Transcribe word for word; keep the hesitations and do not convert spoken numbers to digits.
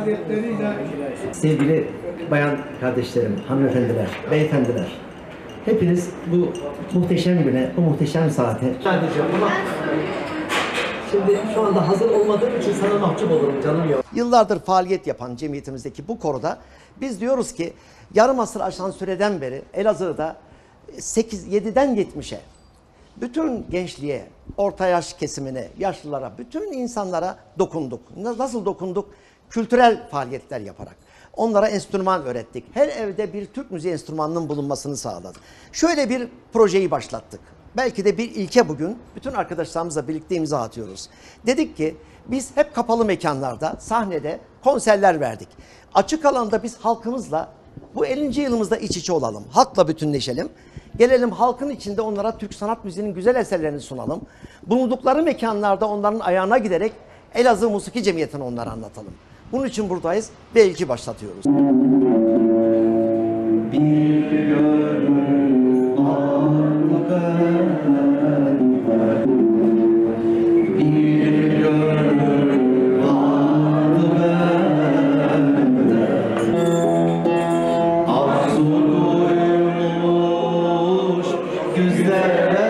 faaliyetleriyle. Sevgili bayan kardeşlerim, hanımefendiler, beyefendiler, hepiniz bu muhteşem güne, bu muhteşem saate. Sadece ama şimdi şu anda hazır olmadığım için sana mahcup olurum canım ya. Yıllardır faaliyet yapan cemiyetimizdeki bu konuda biz diyoruz ki yarım asır aşan süreden beri Elazığ'da sekiz yediden yetmişe bütün gençliğe, orta yaş kesimine, yaşlılara, bütün insanlara dokunduk. Nasıl dokunduk? Kültürel faaliyetler yaparak. Onlara enstrüman öğrettik. Her evde bir Türk müziği enstrümanının bulunmasını sağladık. Şöyle bir projeyi başlattık. Belki de bir ilke bugün bütün arkadaşlarımızla birlikte imza atıyoruz. Dedik ki biz hep kapalı mekanlarda, sahnede konserler verdik. Açık alanda biz halkımızla bu ellinci yılımızda iç içe olalım. Halkla bütünleşelim. Gelelim halkın içinde onlara Türk sanat müziğinin güzel eserlerini sunalım. Bulundukları mekanlarda onların ayağına giderek Elazığ Musiki Cemiyeti'ni onlara anlatalım. Bunun için buradayız ve ilki başlatıyoruz. Bir gönül vardı bende, bir gönül vardı bende, arzu duymuş güzel.